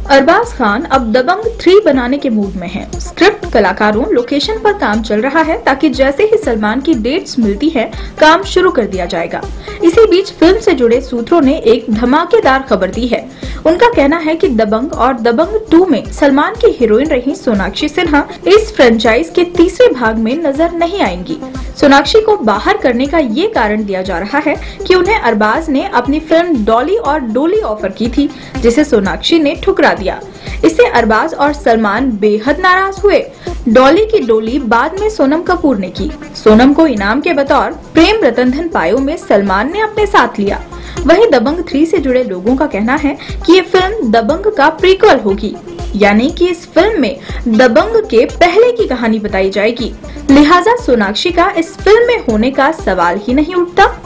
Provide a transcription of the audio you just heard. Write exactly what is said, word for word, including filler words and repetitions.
अरबाज खान अब दबंग थ्री बनाने के मूड में हैं। स्क्रिप्ट, कलाकारों, लोकेशन पर काम चल रहा है ताकि जैसे ही सलमान की डेट्स मिलती है काम शुरू कर दिया जाएगा। इसी बीच फिल्म से जुड़े सूत्रों ने एक धमाकेदार खबर दी है। उनका कहना है कि दबंग और दबंग टू में सलमान की हीरोइन रही सोनाक्षी सिन्हा इस फ्रेंचाइज के तीसरे भाग में नजर नहीं आएंगी। सोनाक्षी को बाहर करने का ये कारण दिया जा रहा है कि उन्हें अरबाज ने अपनी फिल्म डॉली और डोली ऑफर की थी, जिसे सोनाक्षी ने ठुकरा दिया। इससे अरबाज और सलमान बेहद नाराज हुए। डॉली की डोली बाद में सोनम कपूर ने की। सोनम को इनाम के बतौर प्रेम रतन धन पायो में सलमान ने अपने साथ लिया। वहीं दबंग थ्री से जुड़े लोगों का कहना है कि ये फिल्म दबंग का प्रीक्वल होगी, यानी कि इस फिल्म में दबंग के पहले की कहानी बताई जाएगी। लिहाजा सोनाक्षी का इस फिल्म में होने का सवाल ही नहीं उठता।